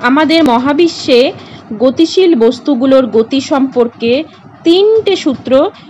আমাদের মহাবিশ্বে গতিশীল বস্তুগুলোর গতি সম্পর্কে তিনটে সূত্র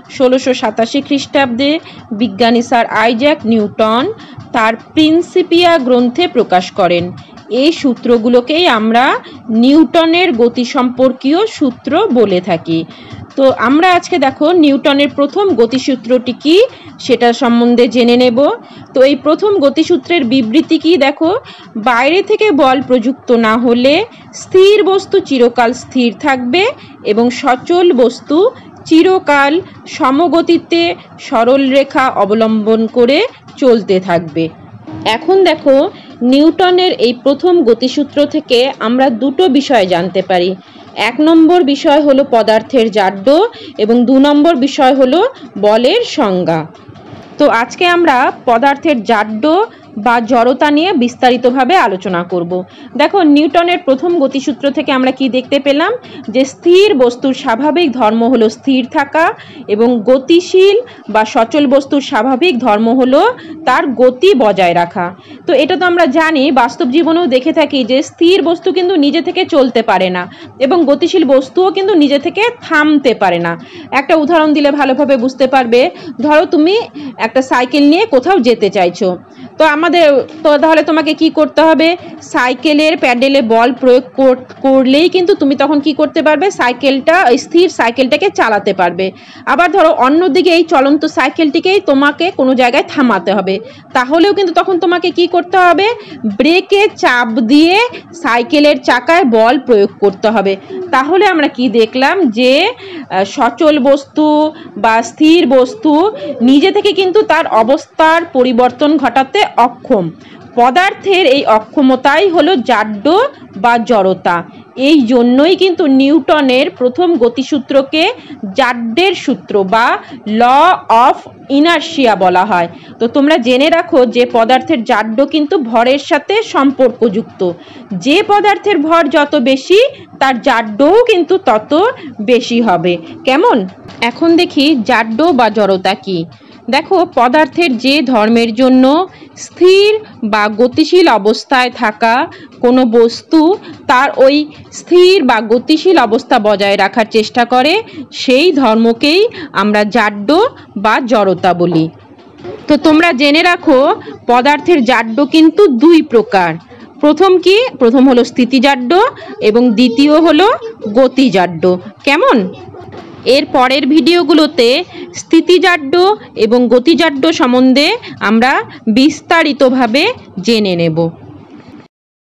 1687 খ্রিস্টাব্দে বিজ্ঞানী স্যার আইজ্যাক নিউটন তার প্রিন্সিপিয়া গ্রন্থে প্রকাশ করেন। এই সূত্রগুলোকেই আমরা নিউটনের গতি সম্পর্কীয় সূত্র বলে থাকি। তো আমরা আজকে দেখো নিউটনের প্রথম গতিসূত্রটি কি সেটা সম্বন্ধে জেনে নেব। তো এই প্রথম গতিসূত্রের বিবৃতি কি দেখো, বাইরে থেকে বল প্রযুক্ত না হলে স্থির বস্তু চিরকাল স্থির থাকবে এবং সচল বস্তু চিরকাল সমগতিতে সরল রেখা অবলম্বন করে চলতে থাকবে। এখন দেখো নিউটনের এই প্রথম গতিসূত্র থেকে আমরা দুটো বিষয় জানতে পারি। এক নম্বর বিষয় হলো পদার্থের জাড্য এবং 2 নম্বর বিষয় হলো বলের সংজ্ঞা। তো আজকে আমরা পদার্থের জাড্য বা জড়তা নিয়ে বিস্তারিতভাবে আলোচনা করব। দেখো নিউটনের প্রথম গতিসূত্র থেকে আমরা কি দেখতে পেলাম, যে স্থির বস্তুর স্বাভাবিক ধর্ম হলো স্থির থাকা এবং গতিশীল বা সচল বস্তুর স্বাভাবিক ধর্ম হলো তার গতি বজায় রাখা। তো এটা তো আমরা জানি, বাস্তব জীবনেও দেখে থাকি যে স্থির বস্তু কিন্তু নিজে থেকে চলতে পারে না এবং গতিশীল বস্তুও কিন্তু নিজে থেকে থামতে পারে না। একটা উদাহরণ দিলে ভালোভাবে বুঝতে পারবে। ধরো তুমি একটা সাইকেল নিয়ে কোথাও যেতে চাইছো, তো তাহলে তোমাকে কি করতে হবে, সাইকেলের প্যাডেলে বল প্রয়োগ করলেই কিন্তু তুমি তখন কি করতে পারবে, স্থির সাইকেলটাকে চালাতে পারবে। আবার ধরো অন্যদিকে এই চলন্ত সাইকেলটিকেই তোমাকে কোনো জায়গায় থামাতে হবে, তাহলেও কিন্তু তখন তোমাকে কি করতে হবে, ব্রেকে চাপ দিয়ে সাইকেলের চাকায় বল প্রয়োগ করতে হবে। তাহলে আমরা কি দেখলাম, যে সচল বস্তু বা স্থির বস্তু নিজে থেকে কিন্তু তার অবস্থার পরিবর্তন ঘটাতে অক্ষম। পদার্থের এই অক্ষমতাই হলো জাড্য বা জড়তা। এই জন্যই কিন্তু নিউটনের প্রথম গতিসূত্রকে জাড্যের সূত্র বা ল অফ ইনার্শিয়া বলা হয়। তো তোমরা জেনে রাখো যে পদার্থের জাড্য কিন্তু ভরের সাথে সম্পর্কযুক্ত। যে পদার্থের ভর যত বেশি তার জাড্যও কিন্তু তত বেশি হবে। কেমন? এখন দেখি জাড্য বা জড়তা কি। দেখো পদার্থের যে ধর্মের জন্য স্থির বা গতিশীল অবস্থায় থাকা কোনো বস্তু তার ওই স্থির বা গতিশীল অবস্থা বজায় রাখার চেষ্টা করে, সেই ধর্মকেই আমরা জাড্য বা জড়তা বলি। তো তোমরা জেনে রাখো পদার্থের জাড্য কিন্তু 2 প্রকার। প্রথম হলো স্থিতিজাড্য এবং দ্বিতীয় হলো গতিজাড্য। কেমন? এর পরের ভিডিওগুলোতে স্থিতিজাড্য এবং গতিজাড্য সম্বন্ধে আমরা বিস্তারিতভাবে জেনে নেব।